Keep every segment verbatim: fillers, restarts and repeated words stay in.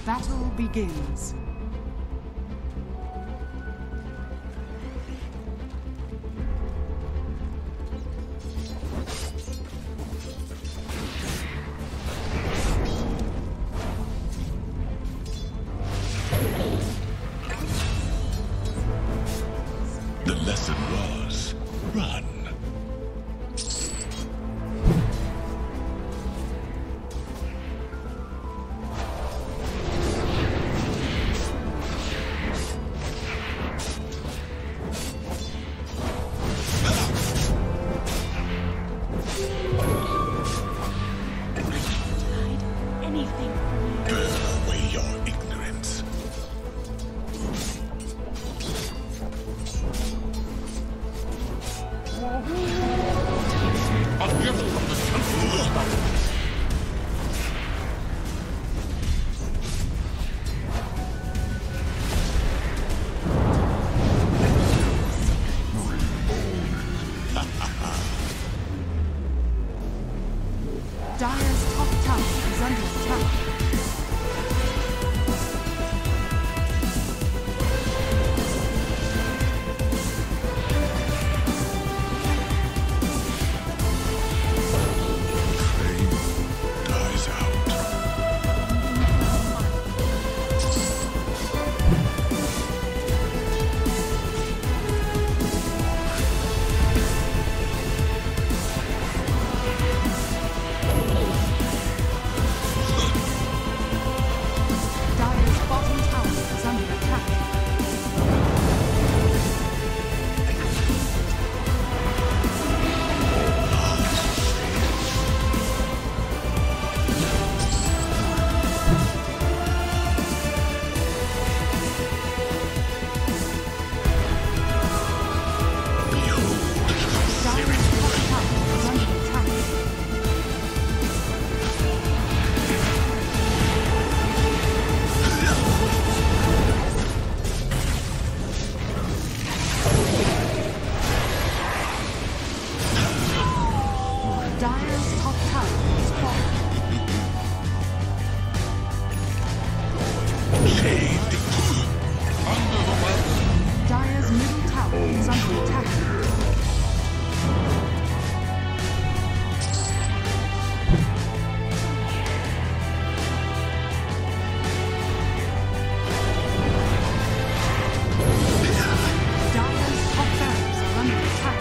Battle begins. The lesson was, run. Dire's top tower is under attack. Dire's top tower is falling. Dire's middle tower is under attack. Dire's top barracks are under attack.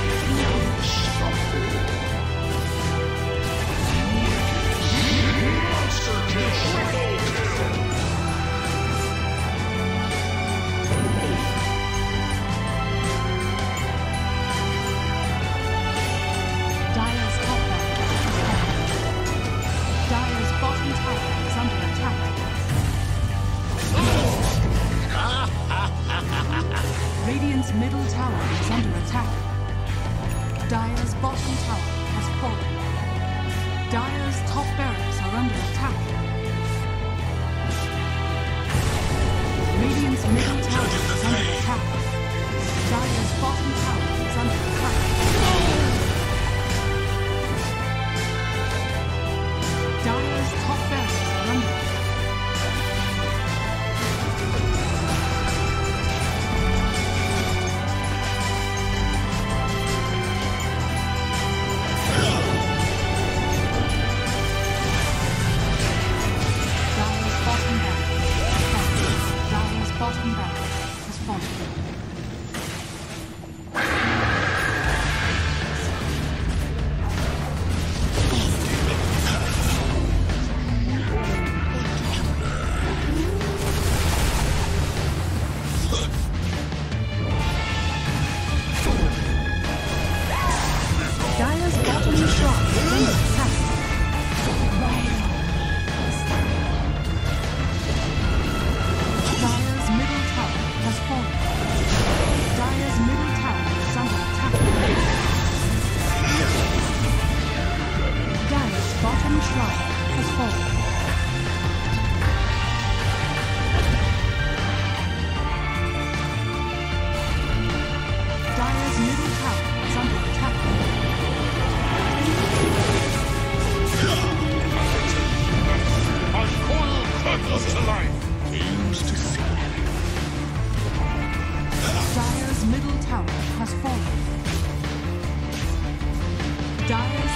Radiant's middle tower is under attack. Dire's bottom tower has fallen. Dire's top barracks are under attack. Radiant's middle tower is under attack. Dire's bottom tower is under attack. Dire's top barracks are under attack. Bottom barrel has fallen. Dire's bottom shrine is under attack. Dire's middle tower has fallen. Dire's middle tower is under attack. Dire's bottom shrine has fallen. Dire's middle tower is under attack. Dire's